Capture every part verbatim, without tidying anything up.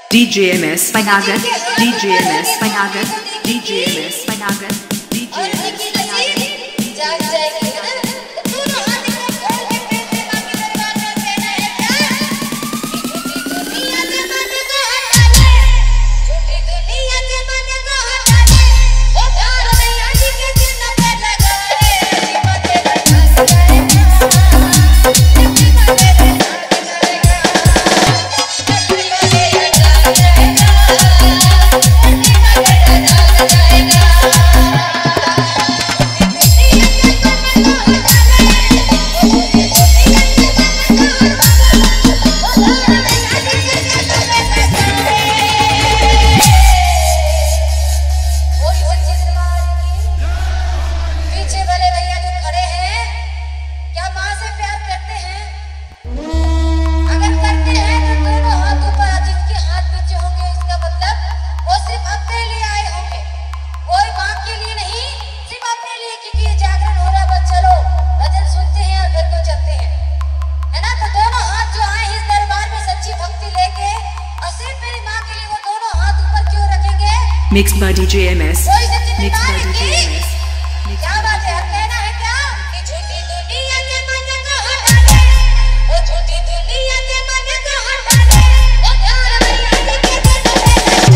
D J M S Panagar, D J M S Panagar, D J M S Panagar, D J M S Panagar. Mixed by D J M S. Mixed by D J M S. क्या बात है? कहना है क्या कि झूठी दुनिया के मन को हटा दे, वो झूठी दुनिया के मन को हटा दे, वो प्यार भैया के दिल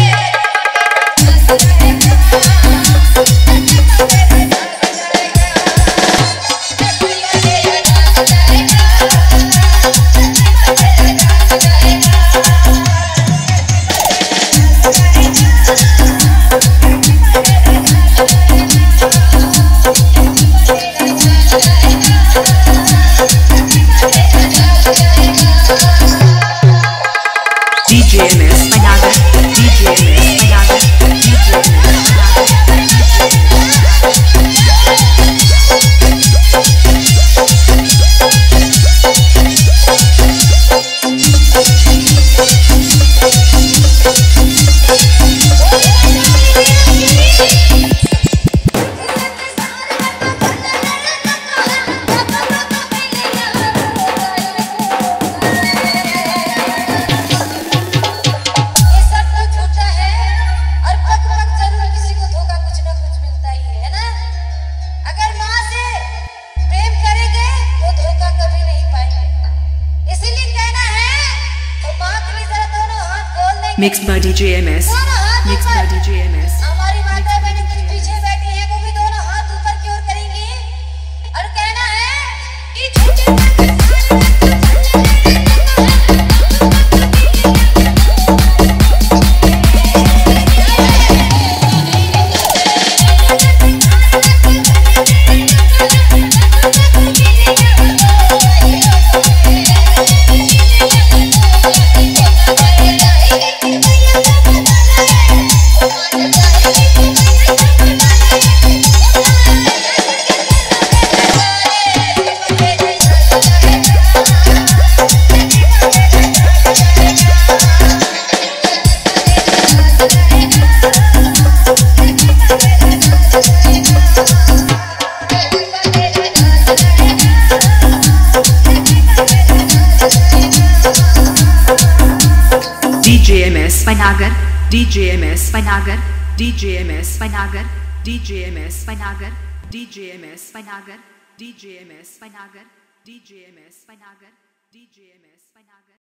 D J M S Panagar, D J M S Panagar, D J M S Mixed by D J M S. Mixed by D J M S. हमारी माता बहनें कुछ पीछे बैठी हैं, वो भी दोनों हाथ ऊपर की ओर करेंगी और कहना है कि झूठी D J M S Panagar, D J M S Panagar, D J M S Panagar, D J M S Panagar, D J M S Panagar, D J M S Panagar, D J M S Panagar, D J M S Panagar.